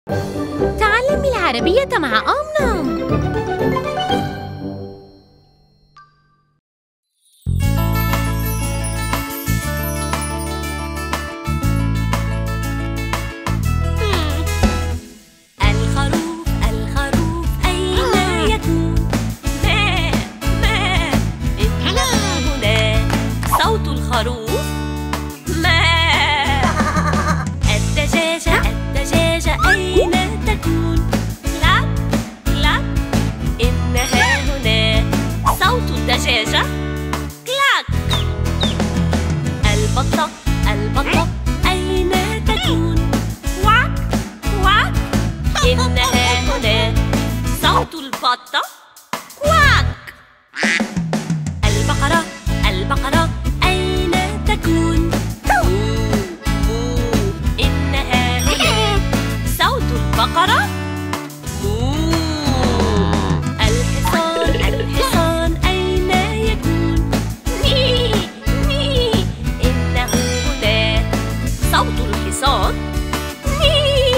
تعلمي العربية مع أمنم. دجاجة كلاك. البطة البطة أين تكون؟ واك واك إنها هنا. صوت البطة كواك. البقرة البقرة أين تكون؟ مو مو إنها هنا. صوت البقرة مو. الحصان الحصان أين يكون؟ ني ني إنه هنا. صوت الحصان ني.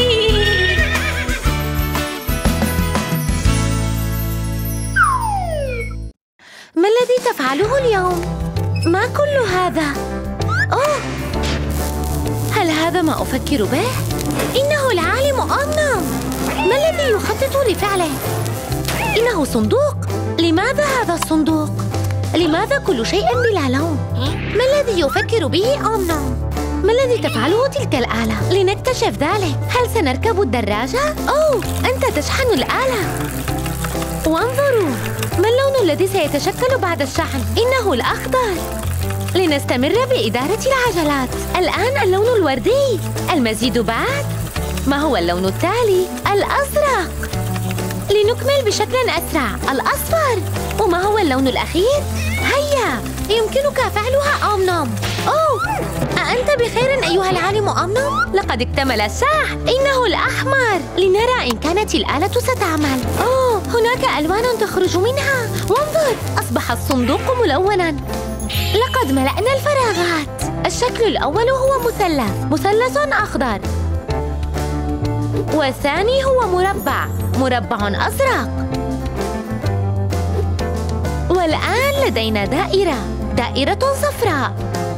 ما الذي تفعله اليوم؟ ما كل هذا؟ أوه، هل هذا ما أفكر به؟ إنه العالم أمنم. ما الذي يخطط لفعله؟ إنه صندوق. لماذا هذا الصندوق؟ لماذا كل شيء بلا لون؟ ما الذي يفكر به أمنم؟ ما الذي تفعله تلك الآلة؟ لنكتشف ذلك. هل سنركب الدراجة؟ أوه، أنت تشحن الآلة. وانظروا، ما اللون الذي سيتشكل بعد الشحن؟ إنه الأخضر. لنستمر بإدارة العجلات. الآن اللون الوردي. المزيد بعد. ما هو اللون التالي؟ الأزرق. لنكمل بشكل أسرع. الأصفر. وما هو اللون الأخير؟ هيا، يمكنك فعلها أمنم. أوه، أأنت بخير أيها العالم أمنم؟ لقد اكتمل الشحن. إنه الأحمر. لنرى إن كانت الآلة ستعمل. أوه، هناك ألوان تخرج منها. وانظر، أصبح الصندوق ملوناً. لقد ملأنا الفراغات. الشكل الأول هو مثلث أخضر. والثاني هو مربع أزرق. والآن لدينا دائرة صفراء.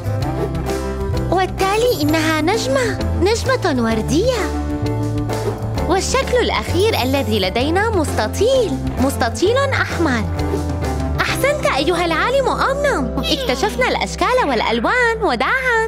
والتالي إنها نجمة وردية. والشكل الأخير الذي لدينا مستطيل أحمر. أحسنت أيها العالم أمنم. اكتشفنا الأشكال والألوان وداعاً.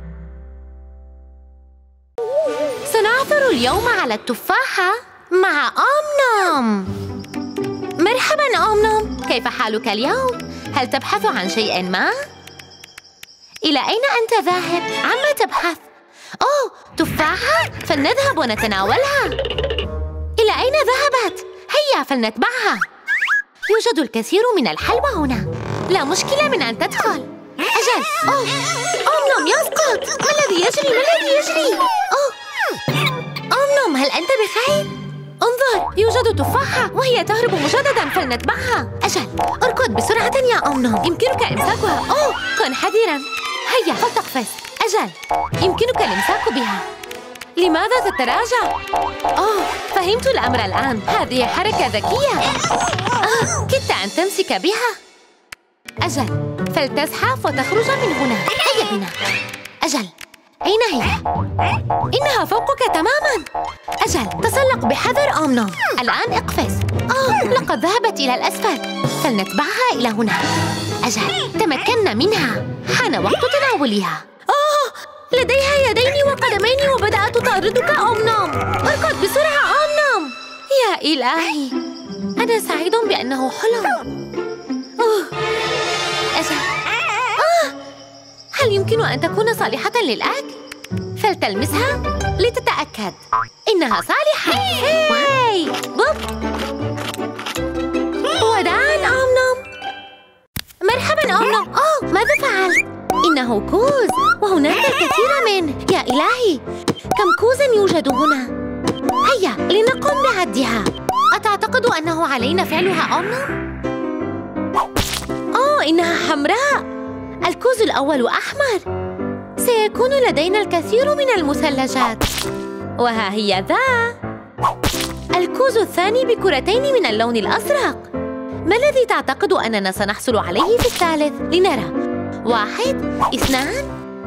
سنعثر اليوم على التفاحة مع أمنم. مرحباً أمنم، كيف حالك اليوم؟ هل تبحث عن شيء ما؟ إلى أين أنت ذاهب؟ عما تبحث؟ أوه، تفاحة؟ فلنذهب ونتناولها. إلى أين ذهبت؟ هيا فلنتبعها. يوجد الكثير من الحلوى هنا. لا مشكلة من أن تدخل. أجل. أوه، أمنم يسقط. ما الذي يجري؟ أوه، أمنم، هل أنت بخير؟ انظر، يوجد تفاحة وهي تهرب مجدداً، فلنتبعها. أجل، اركض بسرعة يا أمنم. يمكنك إمساكها. أوه، كن حذراً. هيا فلتقفز. أجل، يمكنك الإمساك بها. لماذا تتراجع؟ أوه، فهمت الأمر الآن. هذه حركة ذكية. كدت أن تمسك بها. أجل، فلتزحف وتخرج من هنا. هيا بنا. أجل، أين هي؟ إنها فوقك تماماً. أجل، تسلق بحذر أمنم. الآن اقفز. لقد ذهبت إلى الأسفل. فلنتبعها إلى هنا. أجل، تمكنا منها. حان وقت تناولها. لديها يدين وقدمين وبدأت تطاردك أمنم. اركض بسرعة أمنم. يا إلهي، أنا سعيد بأنه حلم. أجل. هل يمكن أن تكون صالحة للأكل؟ فلتلمسها لتتأكد. إنها صالحة. هاي بوب. وداعاً أمنم. مرحباً أمنم. ماذا فعلت؟ إنه كوز، وهناك الكثير منه. يا إلهي، كم كوزاً يوجد هنا؟ هيا لنقوم بعدها. أتعتقد أنه علينا فعلها أمنم؟ إنها حمراء. الكوز الأول أحمر. سيكون لدينا الكثير من المثلجات. وها هي ذا. الكوز الثاني بكرتين من اللون الأزرق. ما الذي تعتقد أننا سنحصل عليه في الثالث؟ لنرى. 1 2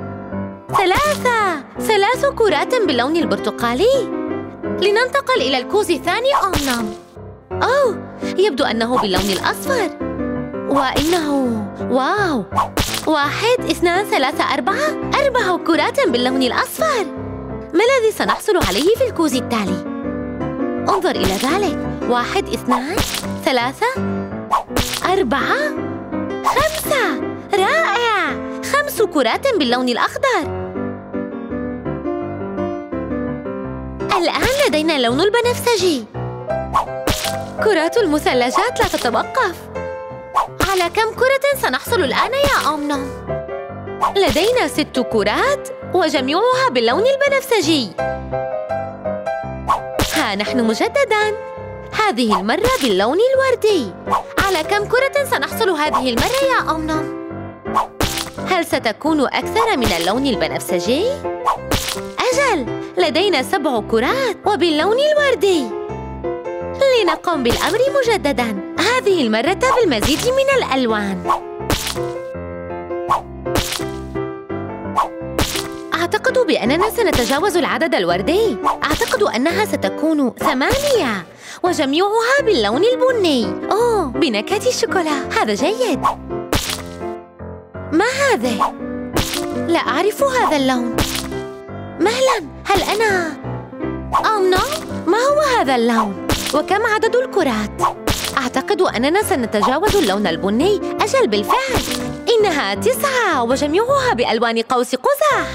3 3 كرات باللون البرتقالي. لننتقل إلى الكوز الثاني. نعم. أوه، يبدو أنه باللون الأصفر. وإنه واو. 1 2 3 4 كرات باللون الأصفر. ما الذي سنحصل عليه في الكوز التالي؟ انظر إلى ذلك. 1 2 3 4 5. رائع، 5 كرات باللون الأخضر. الآن لدينا اللون البنفسجي. كرات المثلجات لا تتوقف. على كم كرة سنحصل الآن يا أمنا؟ لدينا 6 كرات وجميعها باللون البنفسجي. ها نحن مجدداً، هذه المرة باللون الوردي. على كم كرة سنحصل هذه المرة يا أمنا؟ هل ستكون أكثر من اللون البنفسجي؟ أجل، لدينا 7 كرات وباللون الوردي. لنقوم بالأمر مجدداً، هذه المرة بالمزيد من الألوان. أعتقد بأننا سنتجاوز العدد الوردي. أعتقد أنها ستكون 8 وجميعها باللون البني. أوه، بنكهة الشوكولا. هذا جيد. ما هذا؟ لا أعرف هذا اللون. مهلاً، هل أنا نعم، ما هو هذا اللون؟ وكم عدد الكرات؟ أعتقد أننا سنتجاوز اللون البني. أجل بالفعل، إنها 9 وجميعها بألوان قوس قزح.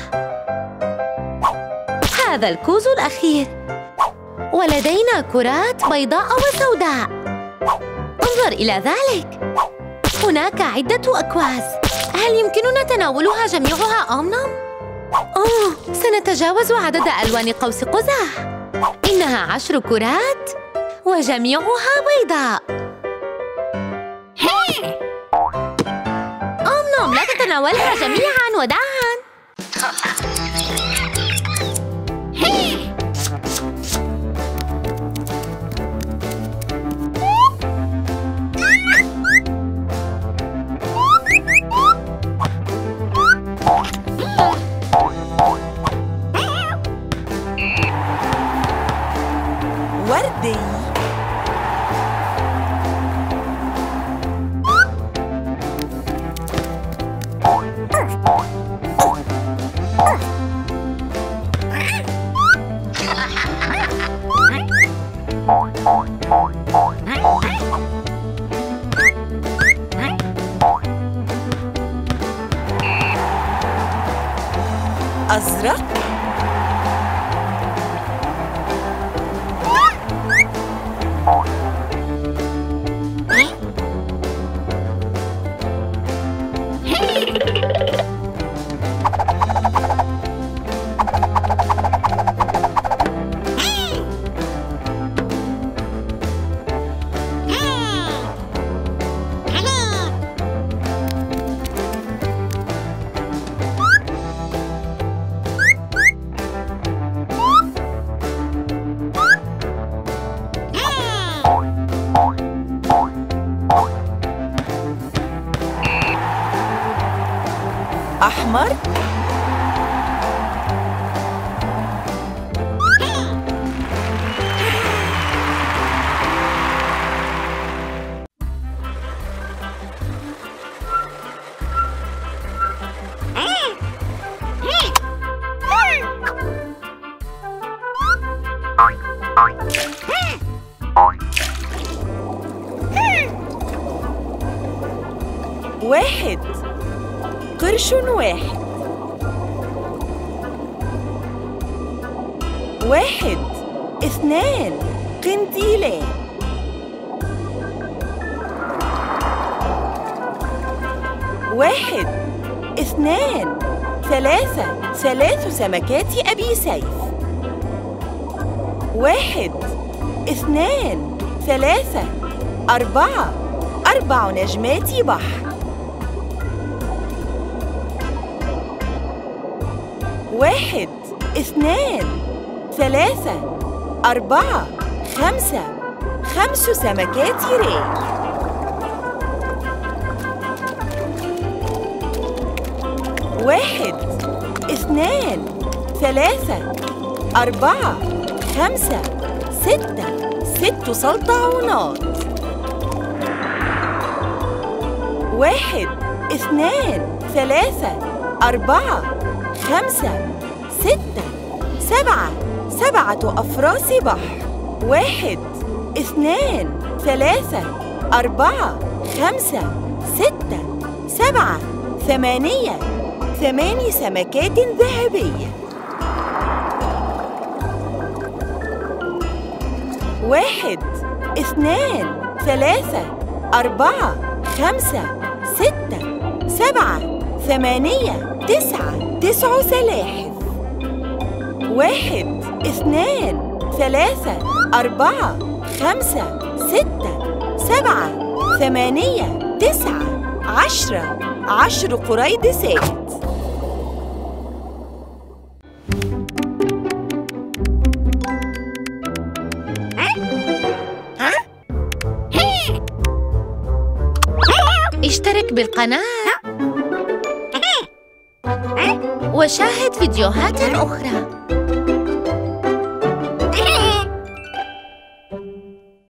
هذا الكوز الأخير، ولدينا كرات بيضاء وسوداء. انظر إلى ذلك، هناك عدة أكواز. هل يمكننا تناولها جميعها نعم؟ أوه، سنتجاوز عدد ألوان قوس قزح. إنها 10 كرات وجميعها بيضاء. نعم، لا تتناولها جميعاً وداعاً. وردي. أزرق. أحمر. واحد، قرش واحد. 1 2 قنديلان. 1 2 3 3 سمكات أبي سيف. 1 2 3 4 نجمات بحر. 1 2 3 4 5 سمكات ري. 1 2 3 4 5 6 سلطعونات. 1 2 3 4 5 6 7 أفراس بحر. 1 2 3 4 5 6 7 8 سمكات ذهبية. 1 2 3 4 5 6 7 8 9 سلاحف. 1 2 3 4 5 6 7 8 9 10 قريدسات. اشترك بالقناة وشاهد فيديوهات أخرى.